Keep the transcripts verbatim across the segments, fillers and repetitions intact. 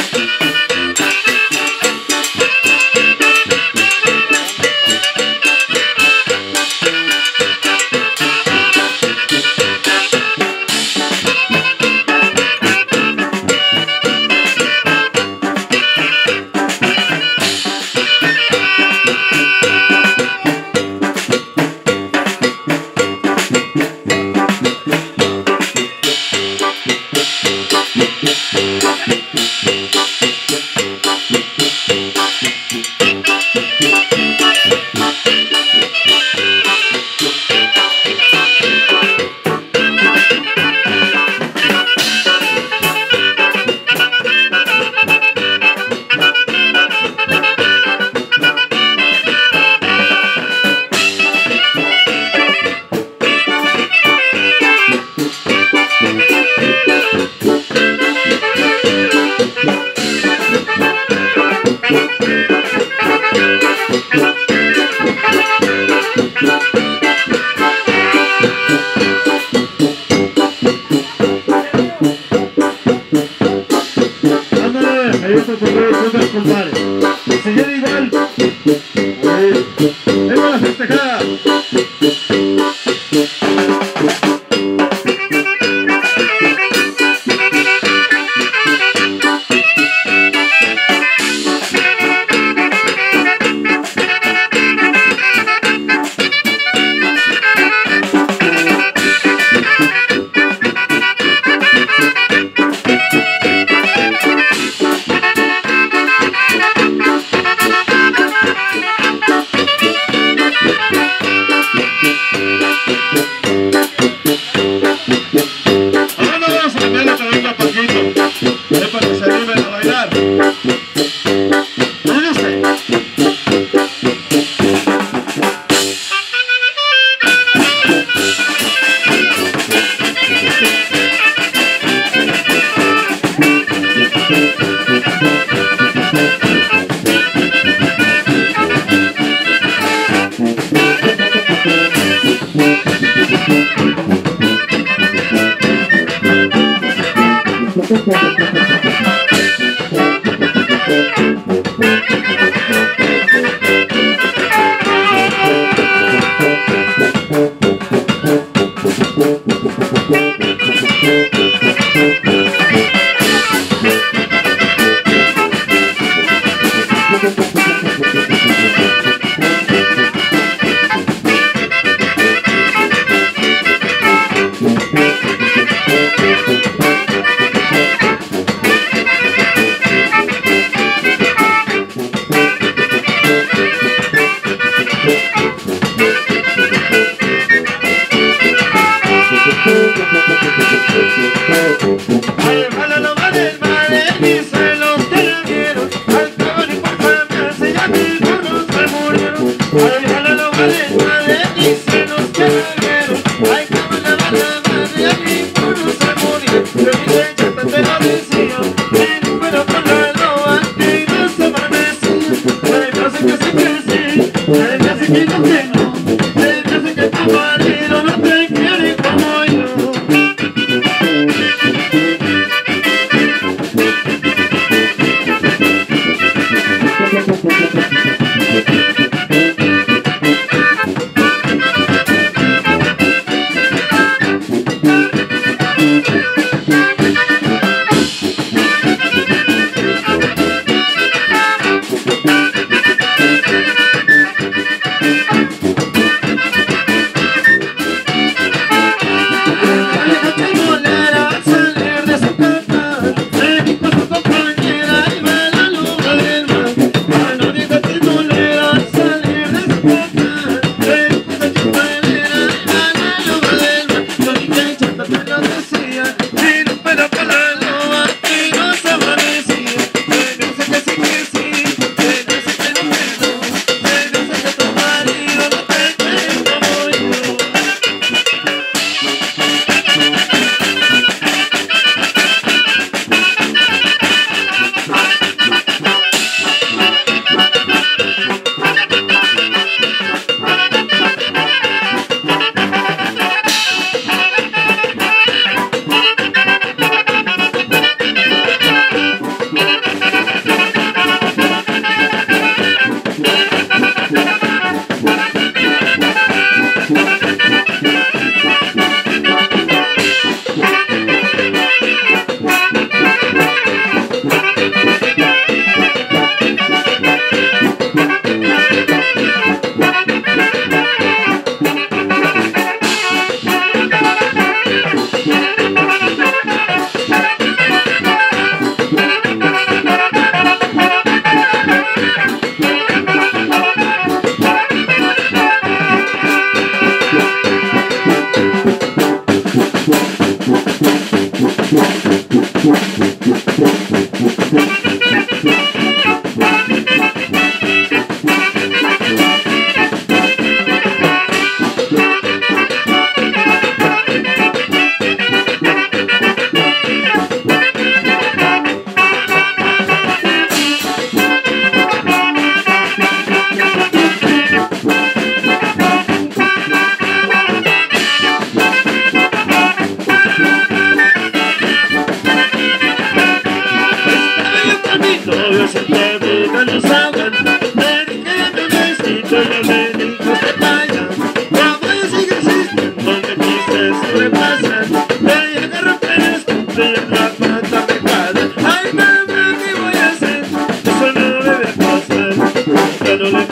Ay,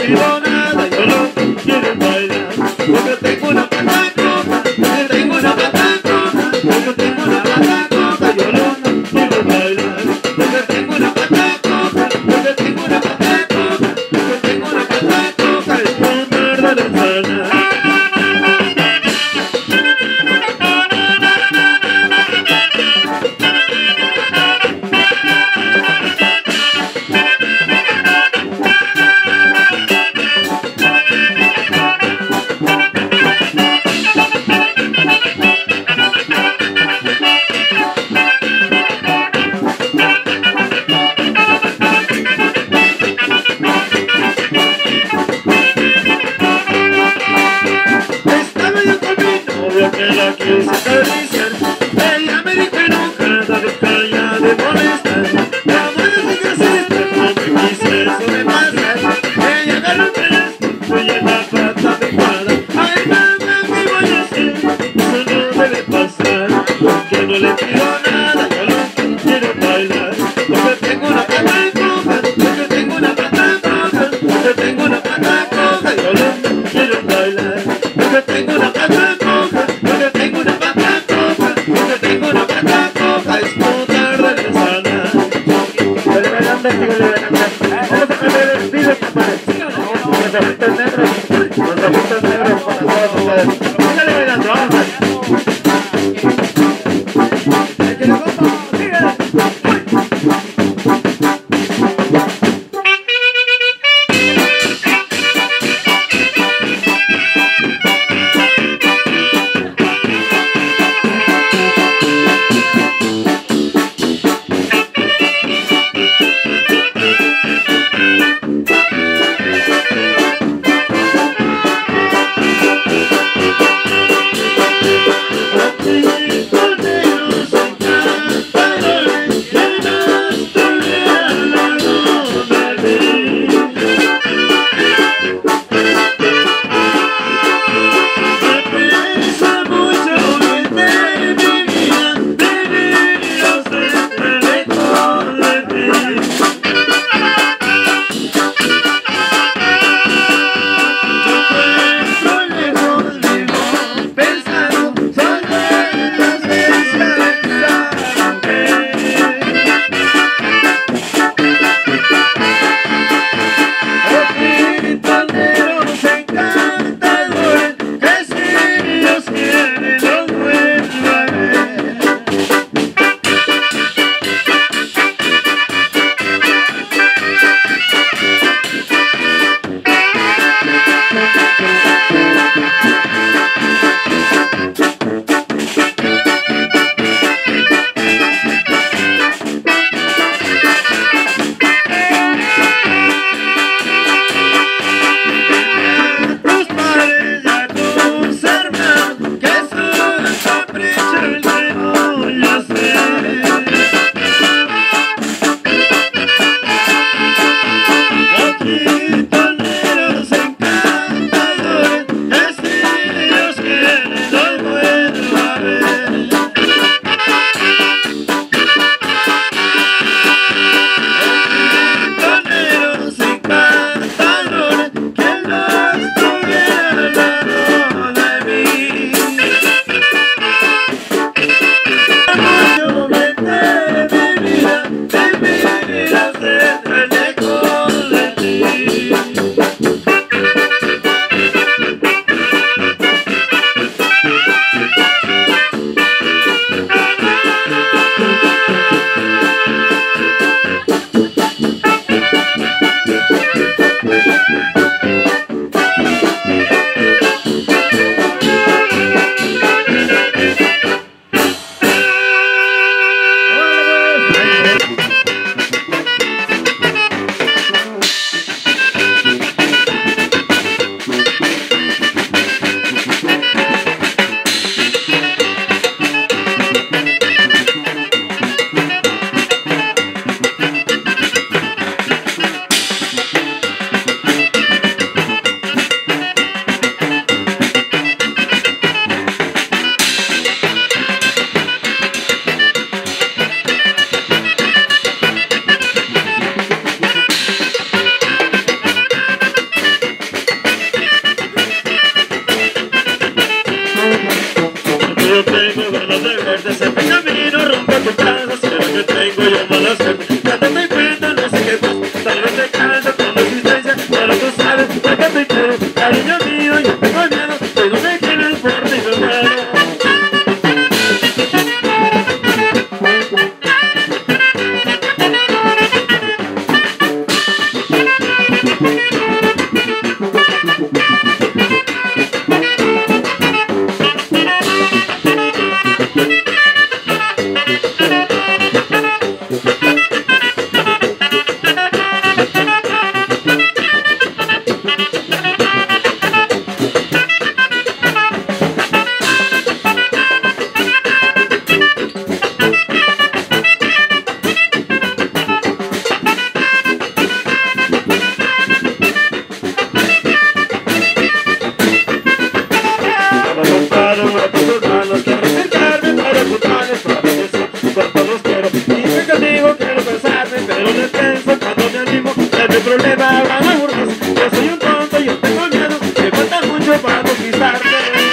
pido nada, yo lo que quiero es bailar. Porque tengo una pata coja, porque tengo una pata coja, porque tengo una pata coja, yo lo que quiero es bailar. Porque tengo una pata coja, porque tengo una pata coja, porque tengo una pata coja, es comer de la sana. Que la quise acariciar, ella me dijo enojada, descañada de molestar. La mujer se casista, no me quise eso de pasar. Ella agarró el teléfono y en la pata adecuada. Ay, mamá, ¿qué voy a hacer? Eso no debe pasar. Porque no le pido nada, yo lo que quiero es bailar. Porque tengo una pata coja, porque tengo una pata coja, porque tengo una pata coja, yo lo que quiero es bailar. Porque tengo una pata coja, porque tengo una pata coja, porque tengo una pata coja, es poder de la sana. Sigue bailando, sigue bailando. Vamos a cambiar el video, compadre. Los ojitos negros, los ojitos negros para todos ustedes. Síguele bailando, vamos. hay problema, van a burros. Yo soy un tonto, yo tengo miedo, me falta mucho para conquistarte.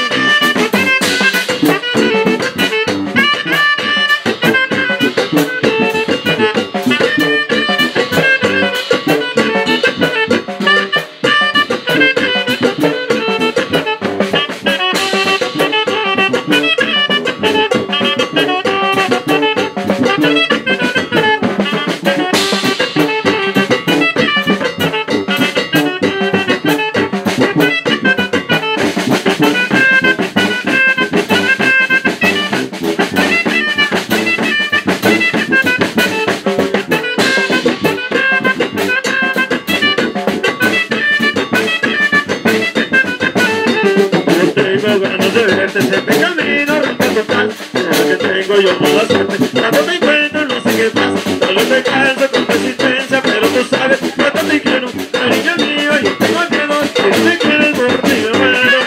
Se me camino rompe total, lo que tengo yo mala suerte. Cuando te encuentro no sé qué pasa, solo te canso con persistencia, pero tú sabes cuánto te quiero, cariño mío, yo tengo miedo, si no me quieres por ti me muero.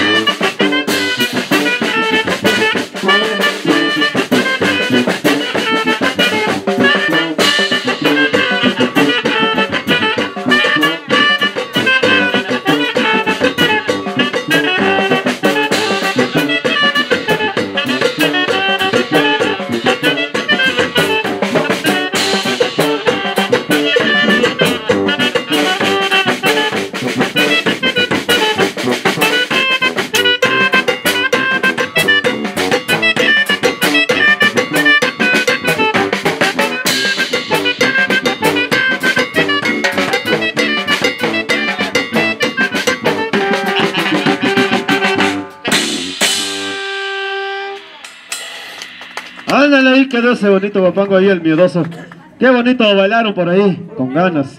Ándale, ahí quedó ese bonito guapango ahí, el miedoso. Qué bonito bailaron por ahí, con ganas.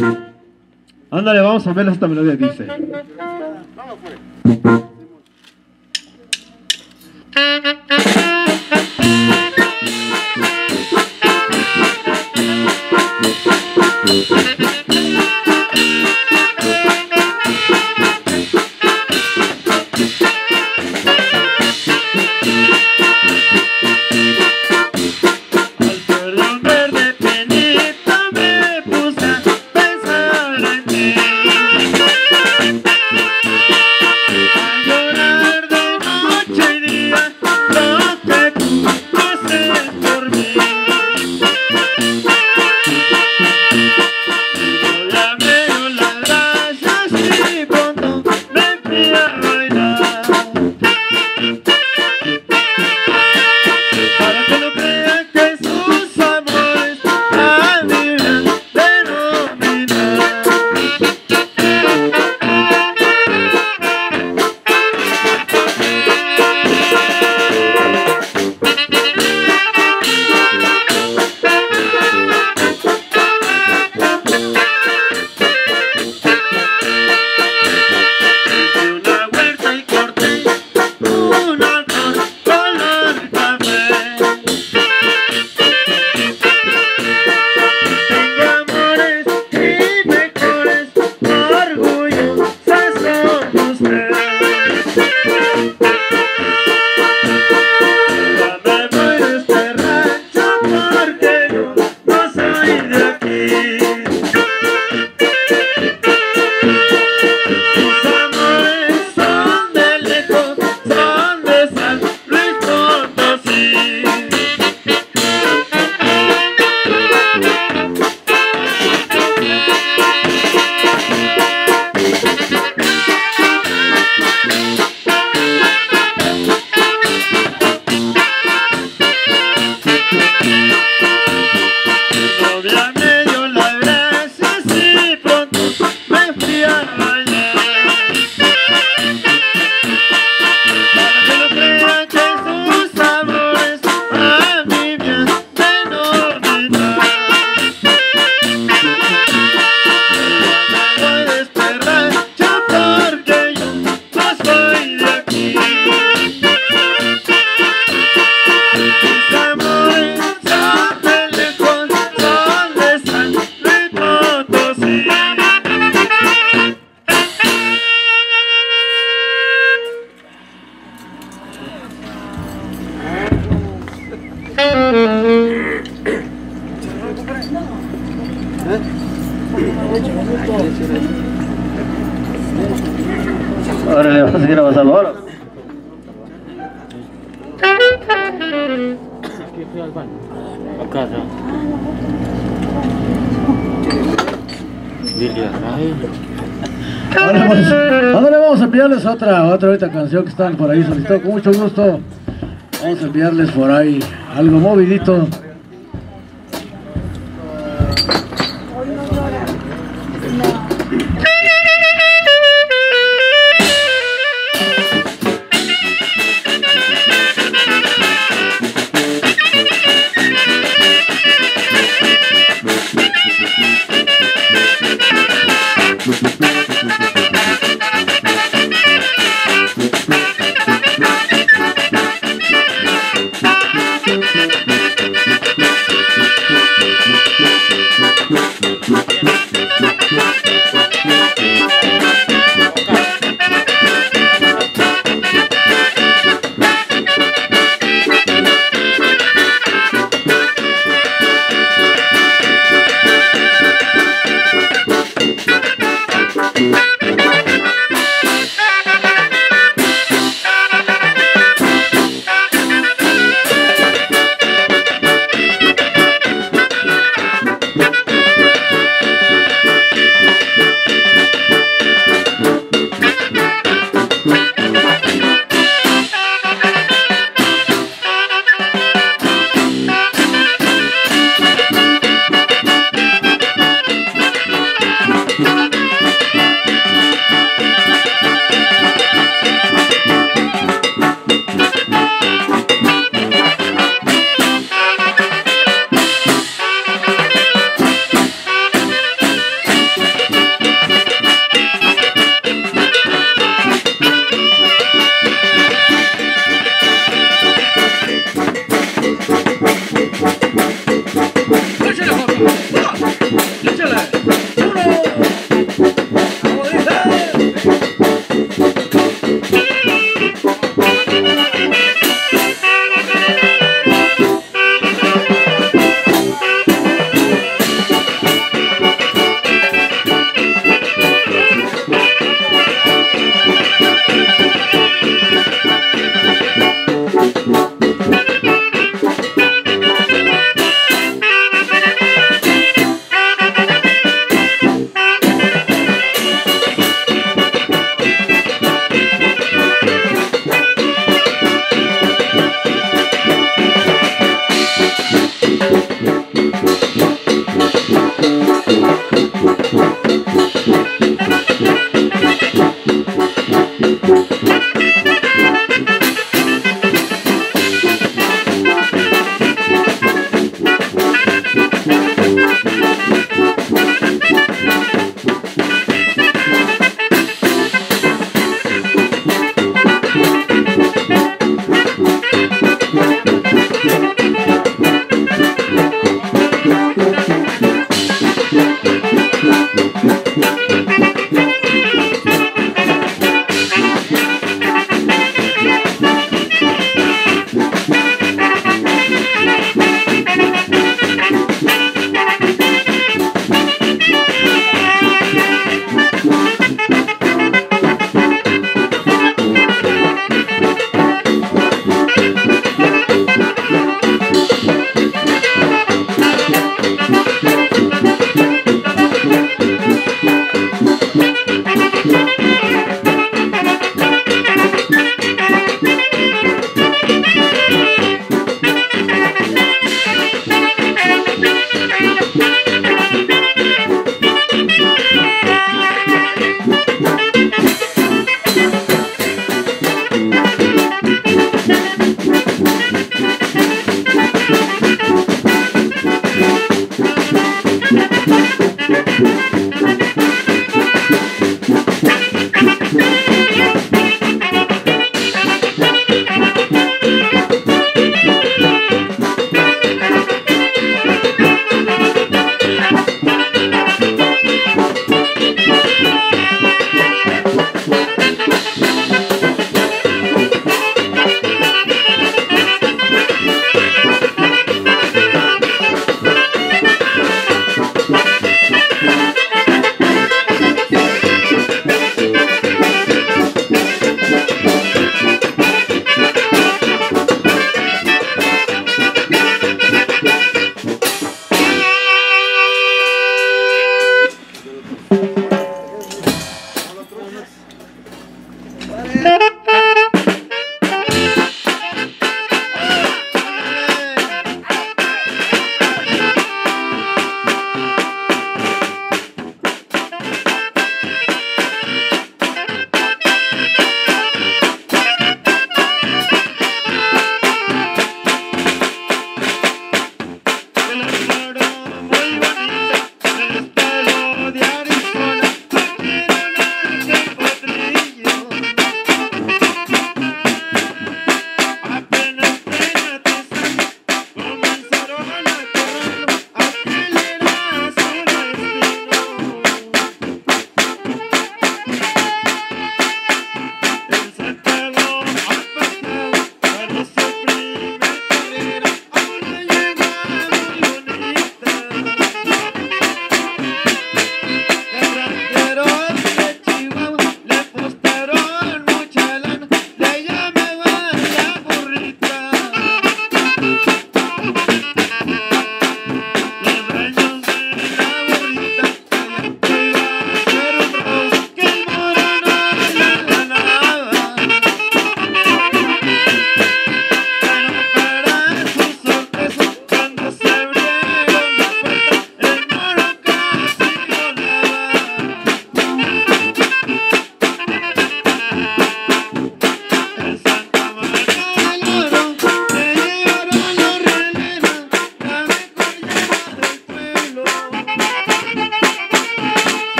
Ándale, vamos a ver esta melodía, dice. Ahora le vamos a seguir avanzando ahora. Acá, ¿no? Ahora vamos, ahora vamos a enviarles otra, otra ahorita canción que están por ahí solicitando con mucho gusto. Vamos a enviarles por ahí algo movidito.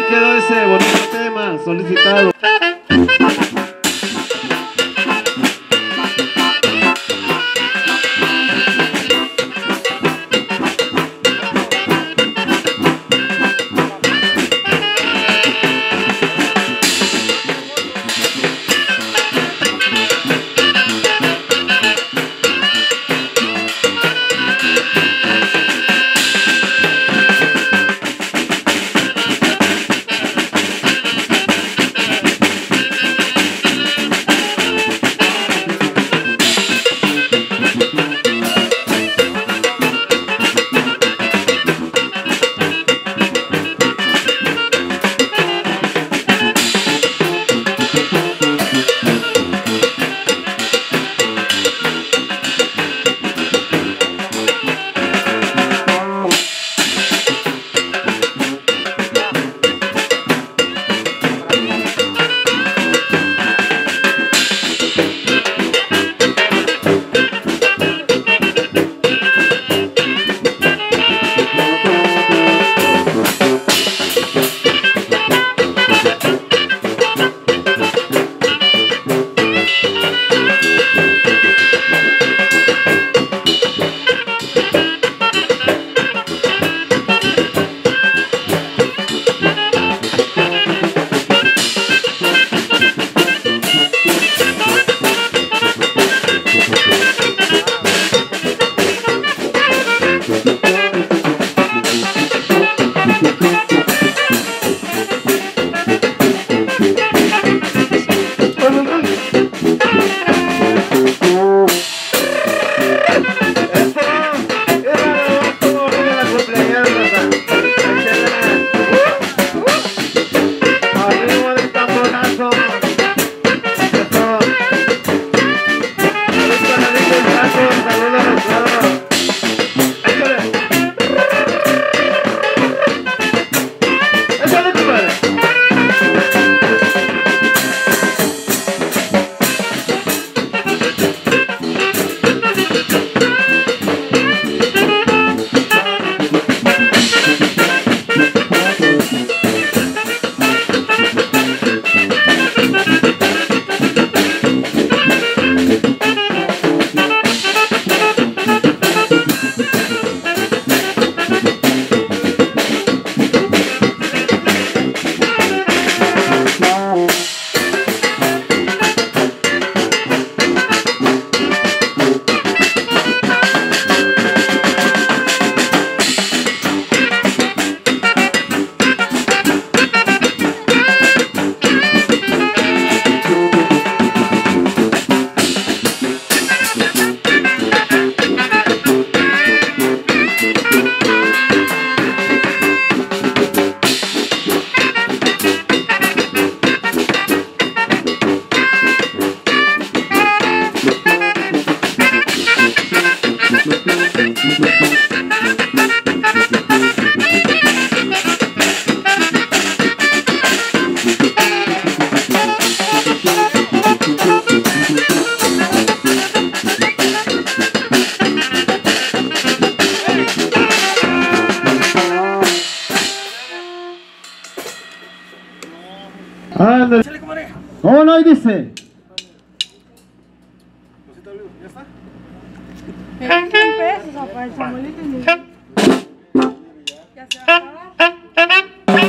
quedó ese bonito tema solicitado. Ándale. No, no, ahí dice. veinte pesos, papá, el Samuelito y ya se va a acabar.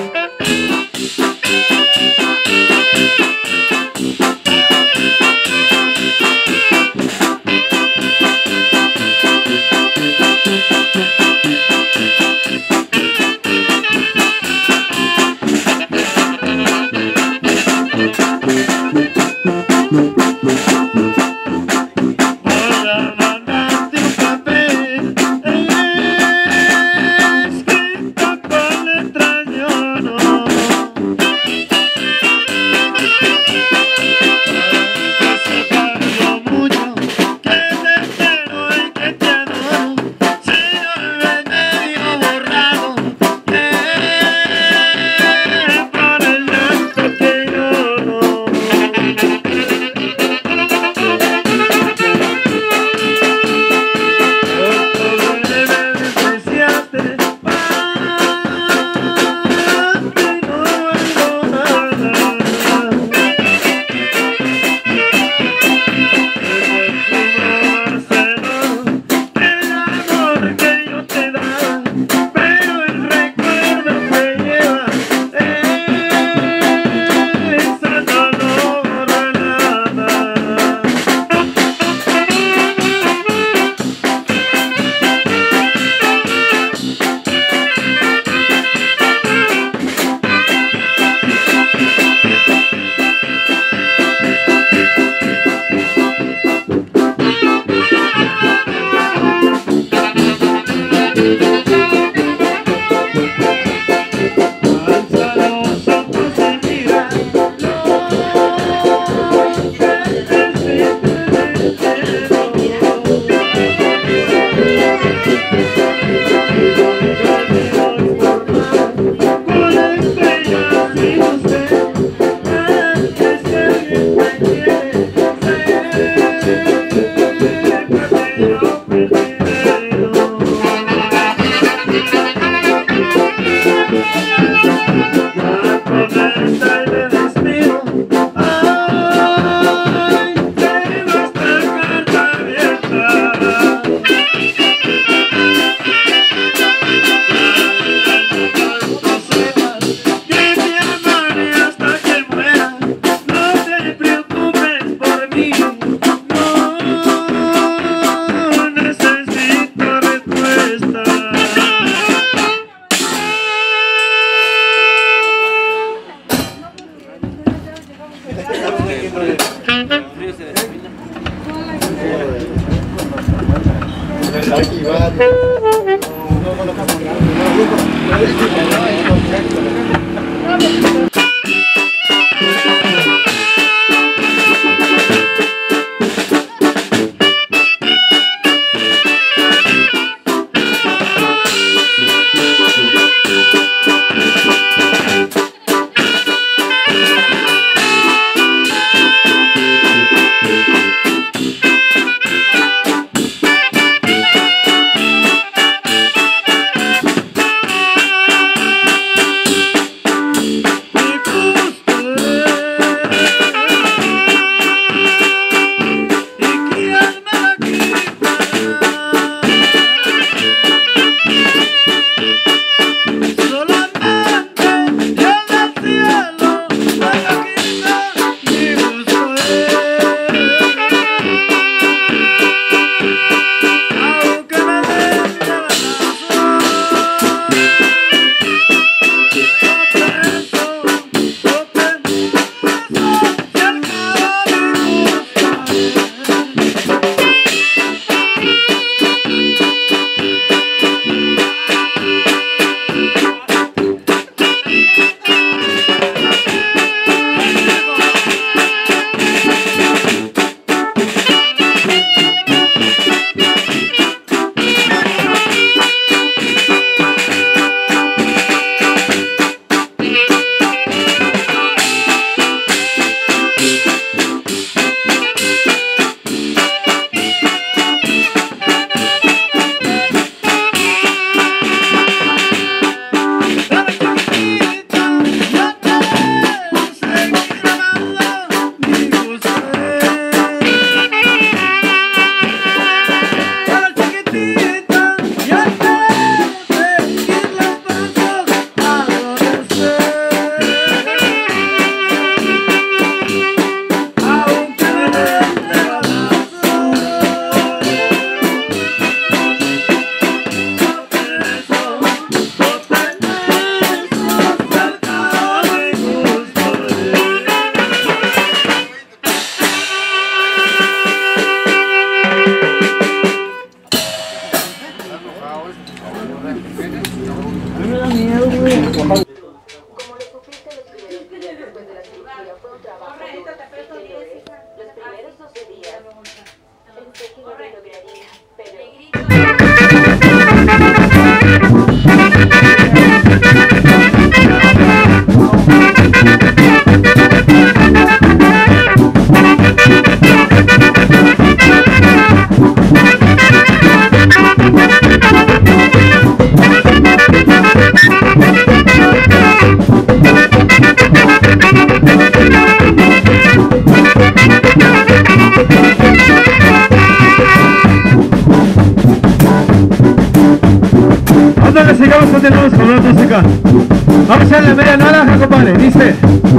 Nosotros sigamos, continuamos con la música. Vamos a echarle media naranja, compadre. Dice.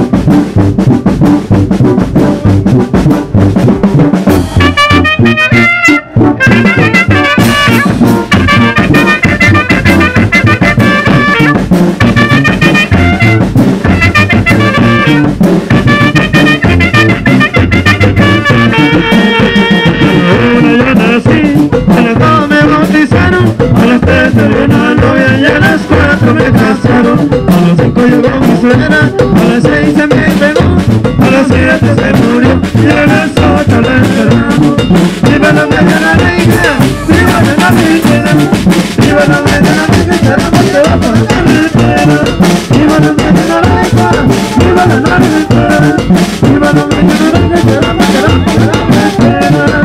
Me casaron, a las cinco llegó mi suegra, a las seis se me pegó, a las siete se murió, y a las ocho la enterramos. Viva la media naranja, viva la naranja, viva la media naranja, esperamos que va por la carretera. Viva la media naranja, viva la naranja, viva la media naranja, esperamos que va por la carretera.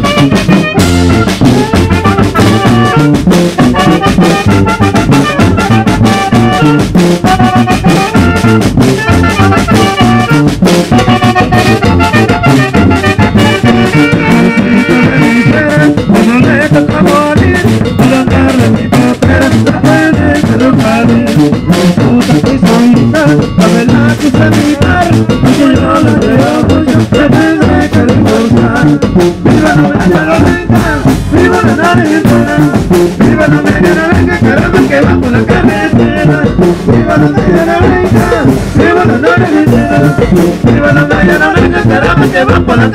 Viva la media naranja, caramba que va por la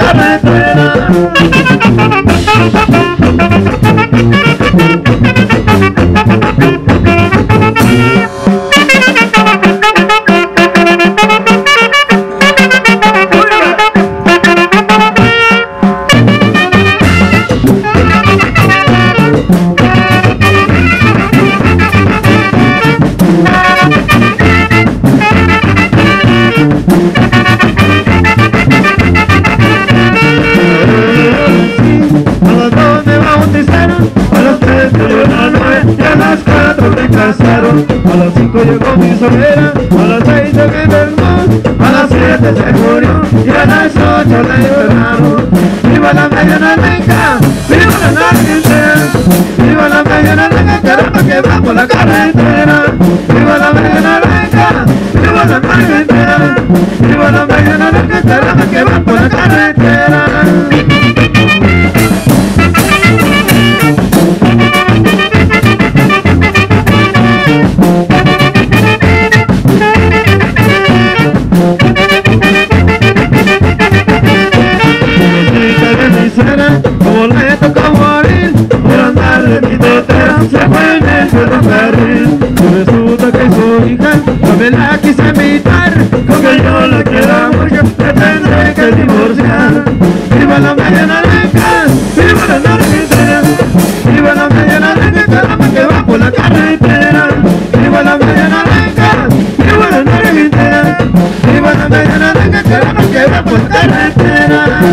carretera. enterraron. A las cinco llegó mi suegra, a las seis se me enfermó, a las siete se murió y a las ocho la enterraron. Viva la media naranja, viva la naranja, viva la media naranja, caramba que va por la carretera. Viva la media naranja, viva la naranja, viva la media naranja, caramba que va por la carretera. Como le tocó morir por andar de mitotera, se fue en el ferrocarril. Y resulta que su hija también la quise invitar, con que yo la quiera mucho me tendré que divorciar. Viva la media naranja, viva la naranja, viva la media naranja, caramba que va por la carretera. Viva la media naranja, viva la naranja, viva la media naranja, caramba que va por la carretera.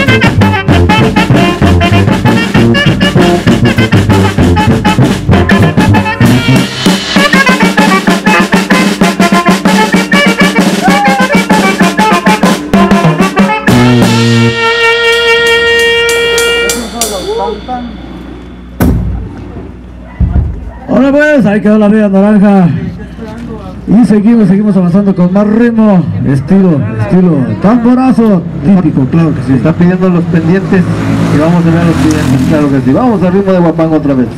Ahora pues, ahí quedó la media naranja. Y seguimos, seguimos avanzando con más ritmo, estilo, estilo, tamborazo típico, claro que sí. Está pidiendo los pendientes y vamos a ver los pendientes, claro que sí. Vamos al ritmo de Huapango otra vez.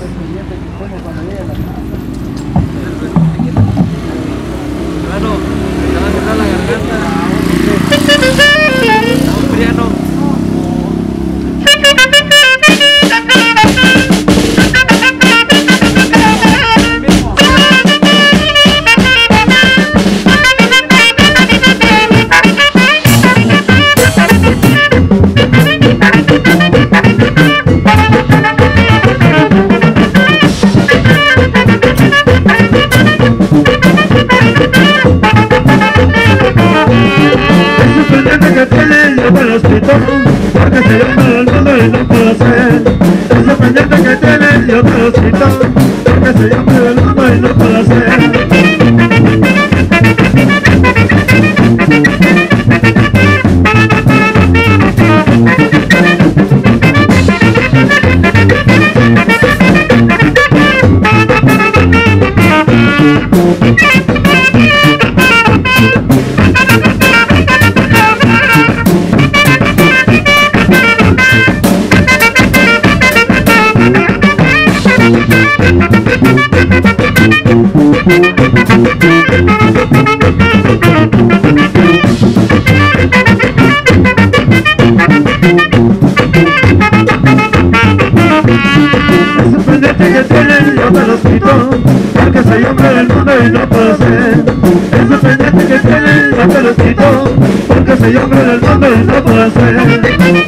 Porque se llama al mundo y no puedo hacer ese pendiente que tiene, yo te lo quito. Porque se llama al mundo y no puedo hacer. Ese pendiente que tiene yo te lo quito, porque soy hombre del mundo y no puedo ser. Ese pendiente que tiene yo te lo quito, porque soy hombre del mundo y no puedo ser.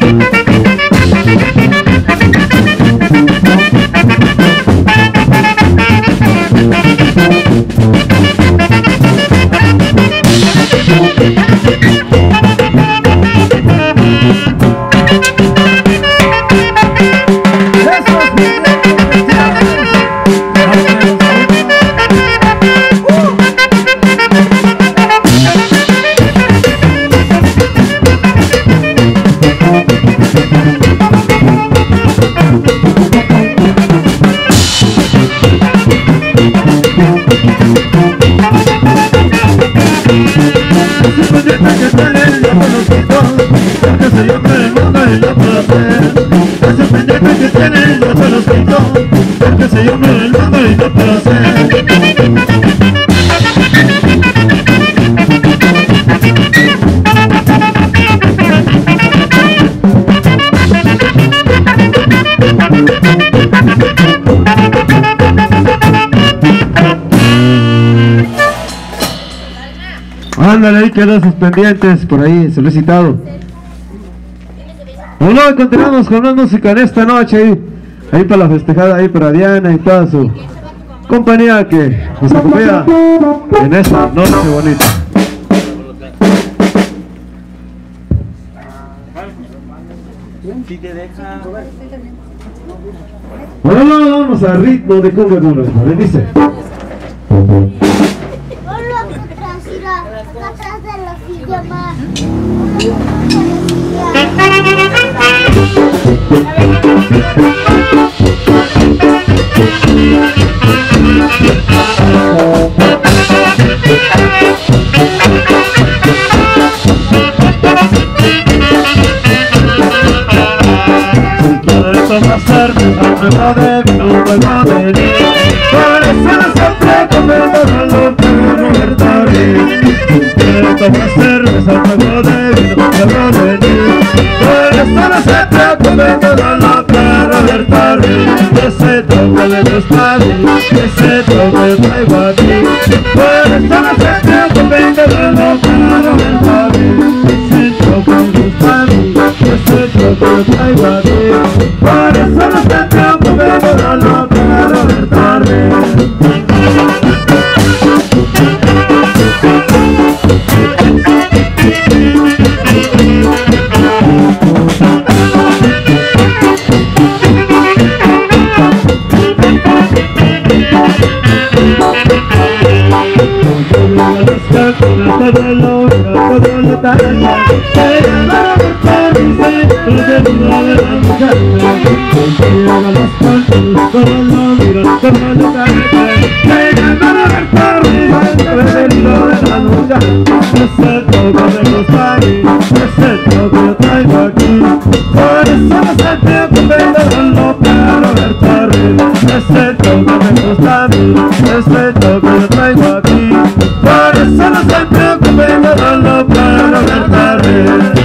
Ándale, ahí quedan sus pendientes, por ahí solicitado. Bueno, continuamos con más música en esta noche, ahí, ahí para la festejada, ahí para Diana y toda su compañía que nos acompaña en esta noche bonita. Si te deja... Bueno, vamos al ritmo de cumbia con los dice. ese toque yo traigo aquí. Por eso no se preocupen de verlo claro en David. Ese toque me gusta a mí, ese toque yo traigo aquí. Por eso no se preocupen de verlo claro en David. Todo lo todo lo talla, ella va a buscar mi centro de vida de la muchacha. Llega las cantas, todo lo mira, todo lo talla, ella va a buscar mi centro de vida de la muchacha. Ese toque me gusta a mí, ese toque yo traigo aquí. Por eso no se preocupen de verlo claro ver terrible. Ese toque me gusta a mí, ese toque yo traigo aquí. Por eso no se preocupen de verlo claro ver terrible.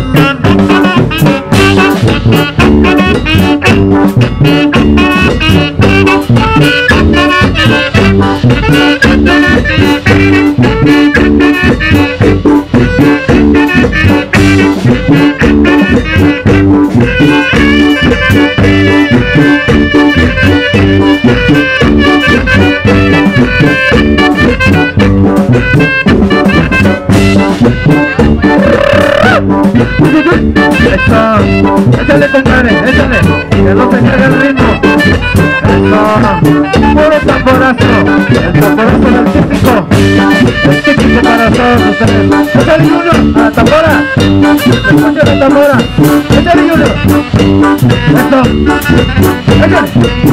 Eso, échale compadre, échale, que no se cargue el ritmo. Eso, puro tamborazo, el tamborazo del típico, el típico para todos ustedes. Échale uno a la tambora, escucha la tambora, échale uno. Eso, échale.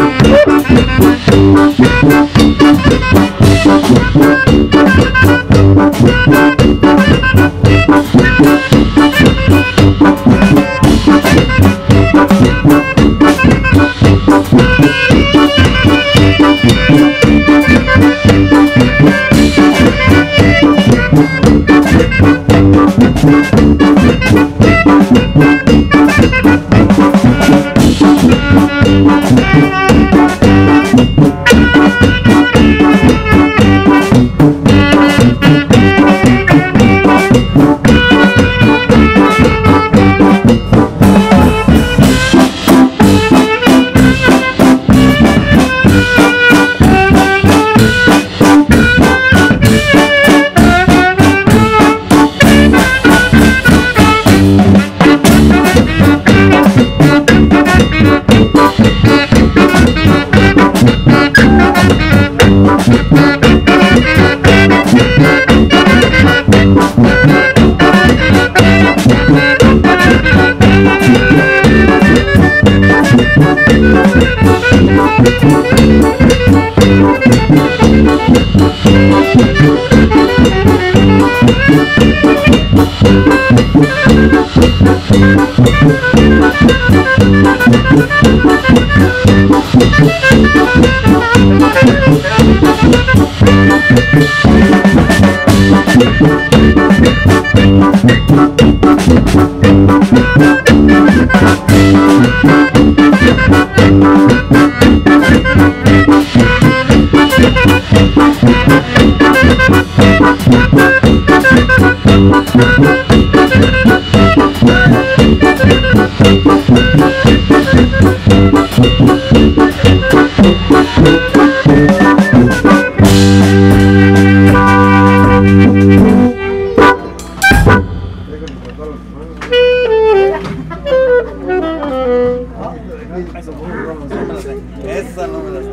Esa no me la sé.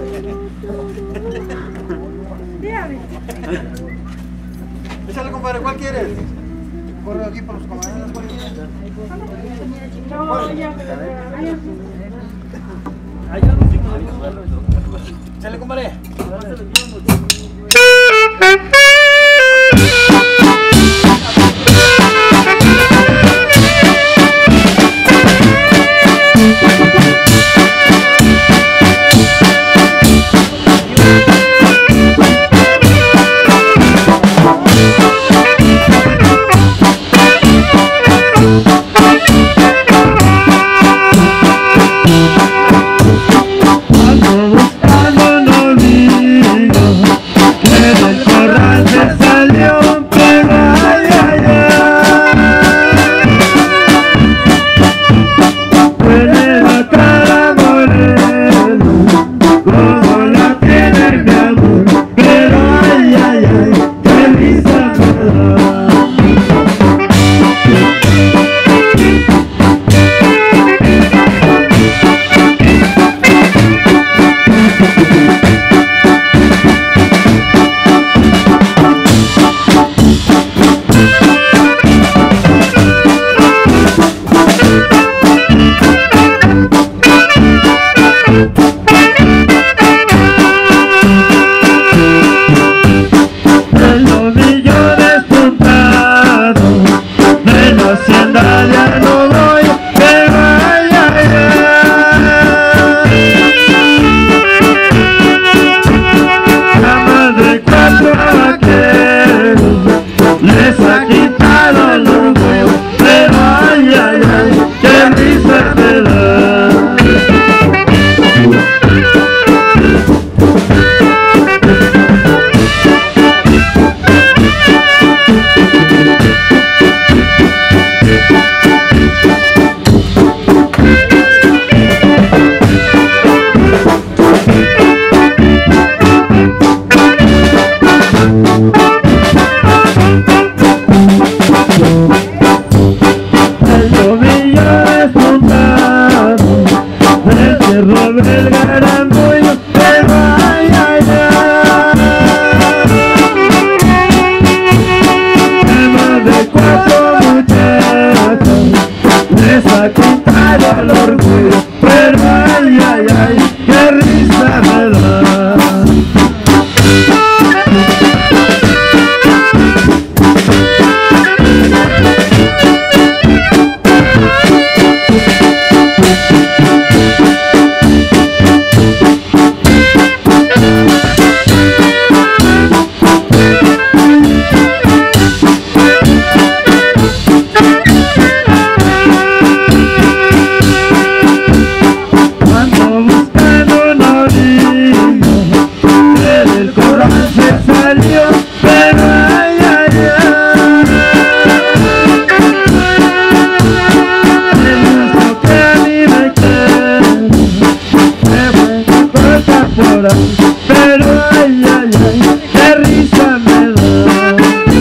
Dígame. Échale, compadre, ¿cuál quieres? Corre aquí por los camaradas, ¿cuál quieres? No, ya. Échale, compadre. Ando buscando no olvido cuatro vaqueros les ha quitado el orgullo, pero ay, ay, ay, qué risa me da. El garambullo, pero ay, ay, ay, más de cuatro muchachos les ha quitado el orgullo, pero ay, ay, ay, qué risa me da. Pero ay, ay, ay, qué risa me da.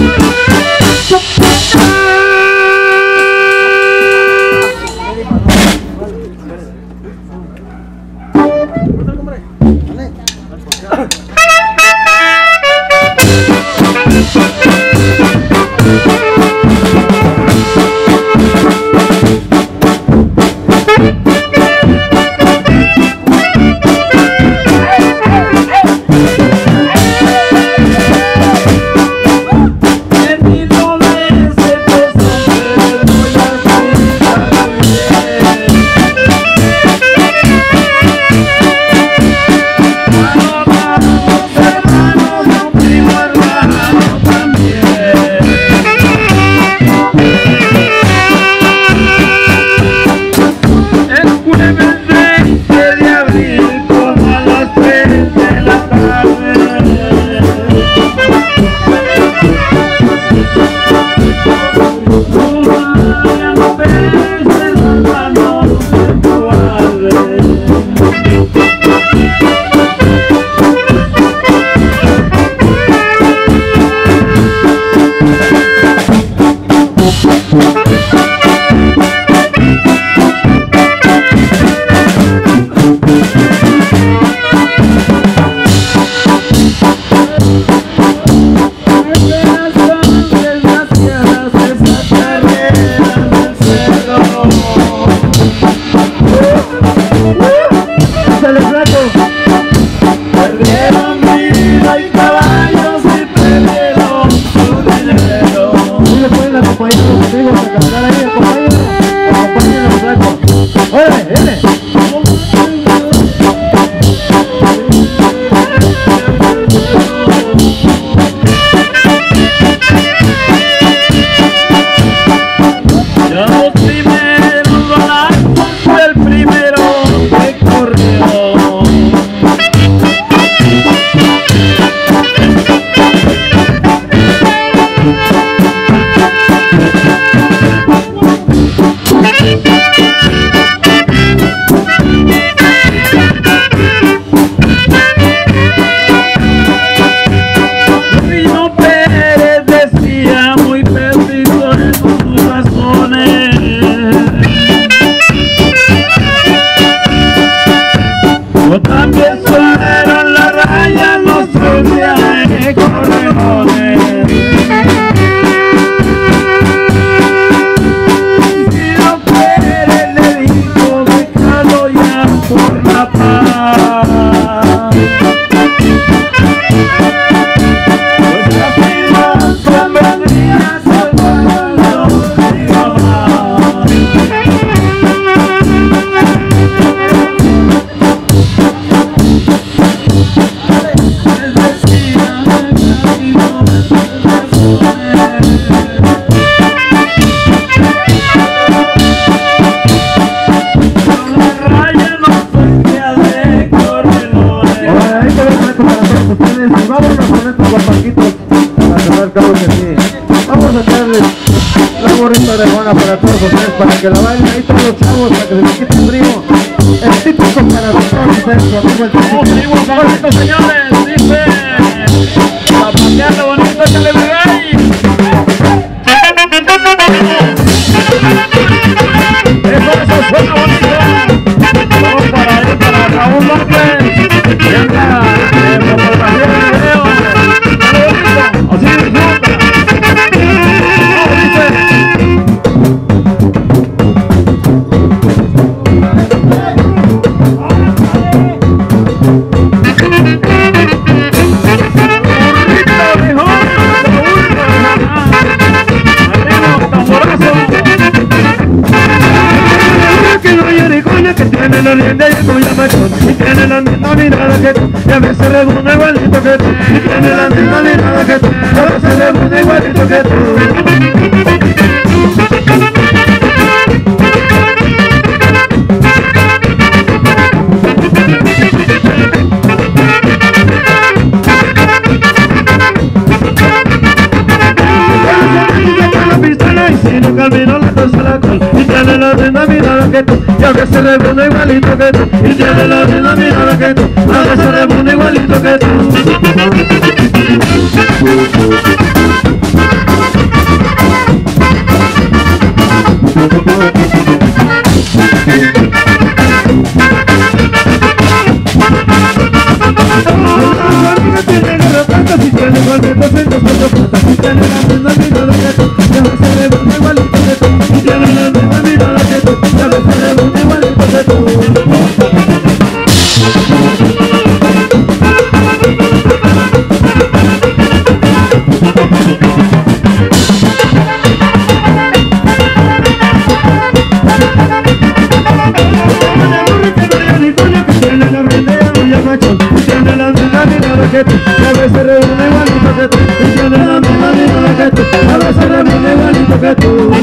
Perdieron vida y caballos y perdieron su dinero. ¿Cómo le pueden acompañar contigo? claro que sí. Vamos a hacerles la morrita de buena para todos ustedes, para que la bailen ahí todos los chavos, para que se les quite el frío. El típico para todos ustedes, su amigo el típico. ¡Vamos, seguimos favorito, señores! Dice... ¡A pasearlo bonito, échale mi rey! ¡Eso, eso suena bonito! Vamos para ahí, para Raúl López. Y anda en fotografía de video. ¡Dale bonito! Así disfruta. ¡Vamos, dice! Que tiene la linda y tu llamachón, y tiene la misma mirada que tú, y a veces le gusta igualito que tú, y tiene la misma mirada que tú, y a veces le gusta igualito que tú. Y si no camino la cosa la col, y tiene la misma mirada que tú, y a veces le gusta igualito que tú, y tiene la misma mirada que tú, a veces le gusta igualito que tú. Si tiene gorditos en los cuatro patas, si tiene la misma mirada que tú, y a veces le gusta igualito que tú, y tiene la misma mirada que tú, y a veces le gusta igualito que tú. Tiene la misma mirada que tú, y a veces le gusta igualito que tú, y tiene la misma mirada que tú, a veces le gusta igualito que tú.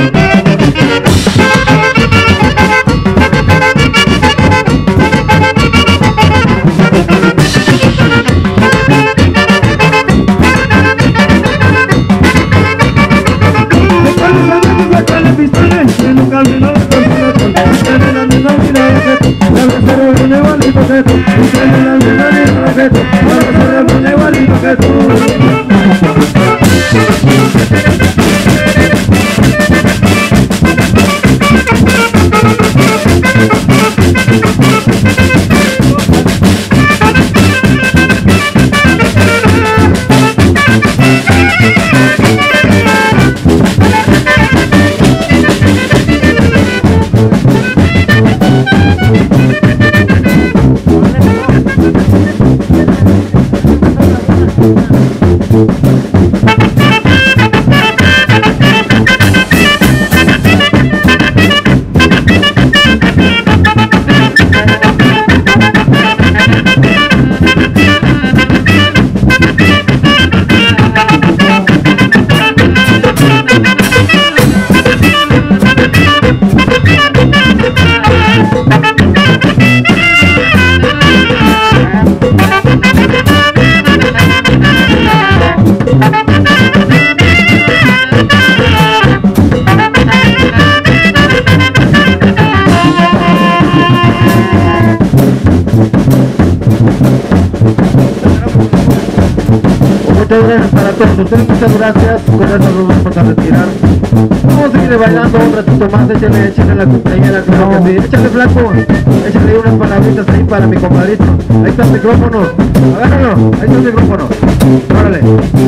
Nunca vino la persona con tiene la misma mirada que tú, y a veces le gusta igualito que tú, y tiene la misma mirada que tú, a veces le gusta igualito que tú. Muchas gracias para todos ustedes, muchas gracias. Con eso nos vamos a retirar. Vamos a seguir bailando un ratito más. Échale, échale la compañera, claro que sí. Échale, flaco, échale unas palabritas ahí para mi compadrito. Ahí está el micrófono, agárralo, ahí está el micrófono. Órale.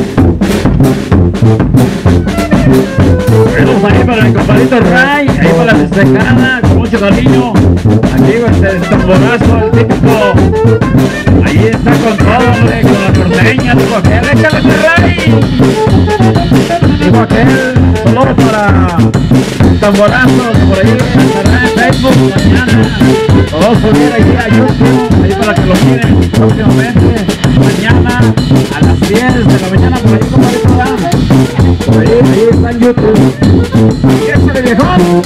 Vamos ahí para mi compadrito Ray, ahí para la festejada, con mucho cariño. Aquí este el tamborazo, el típico. Ahí está con todo, hombre, con la norteña, digo aquel, échale ese Ray. Digo aquel, solo para tamborazos, por ahí estará en Facebook mañana. Lo vamos a subir ahí a YouTube, ahí para que lo miren próximamente. Mañana a las diez de la mañana, por ahí compadrito da. Ahí, ahí está en YouTube. ¡Échale, viejón!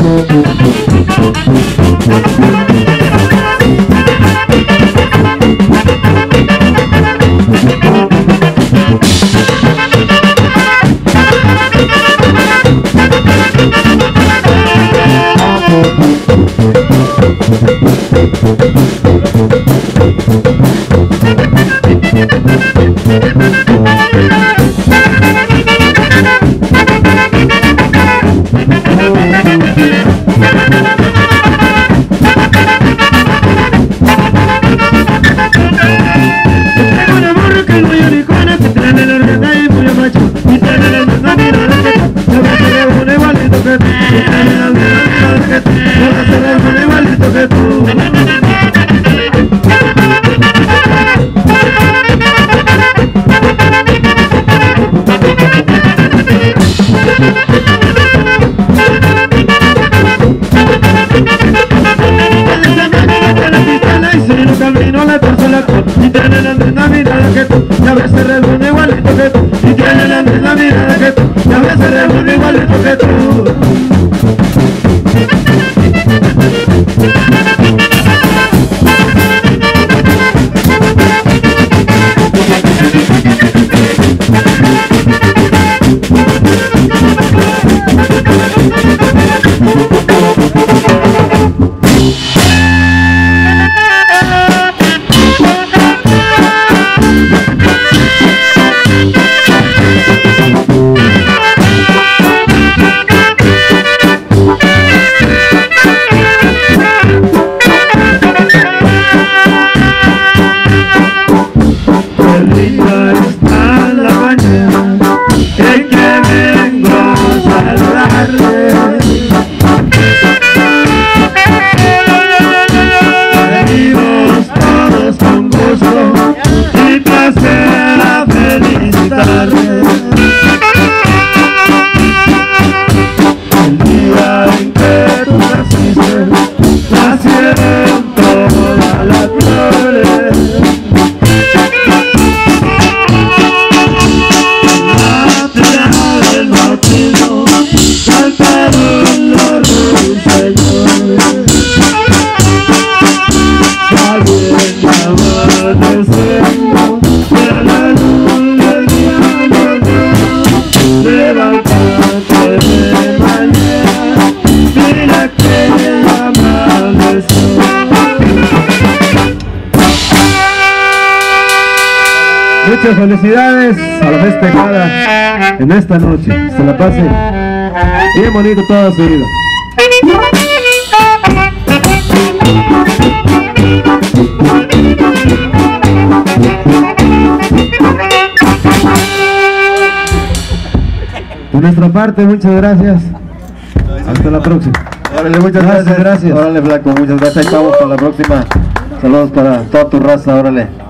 Muchas felicidades a la festejada en esta noche. Se la pase bien bonito toda su vida. De nuestra parte, muchas gracias. Hasta la próxima. Órale, muchas gracias. Gracias, gracias. Órale, flaco, muchas gracias. Ahí vamos para la próxima. Saludos para toda tu raza, órale.